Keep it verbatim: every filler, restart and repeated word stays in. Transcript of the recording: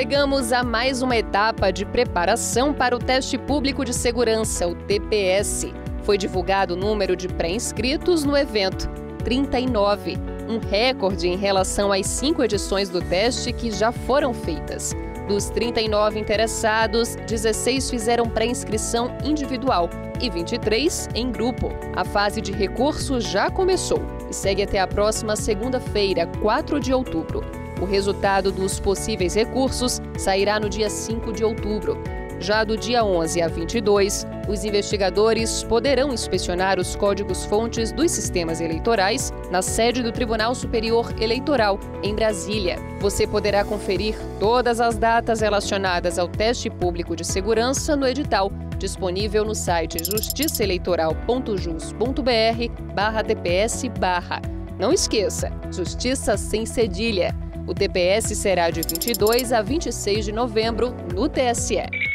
Chegamos a mais uma etapa de preparação para o Teste Público de Segurança, o T P S. Foi divulgado o número de pré-inscritos no evento, trinta e nove, um recorde em relação às cinco edições do teste que já foram feitas. Dos trinta e nove interessados, dezesseis fizeram pré-inscrição individual e vinte e três em grupo. A fase de recurso já começou e segue até a próxima segunda-feira, quatro de outubro. O resultado dos possíveis recursos sairá no dia cinco de outubro. Já do dia onze a vinte e dois, os investigadores poderão inspecionar os códigos-fontes dos sistemas eleitorais na sede do Tribunal Superior Eleitoral, em Brasília. Você poderá conferir todas as datas relacionadas ao teste público de segurança no edital, disponível no site justiçaeleitoral ponto jus ponto br barra tps barra. Não esqueça, Justiça sem cedilha. O T P S será de vinte e dois a vinte e seis de novembro no T S E.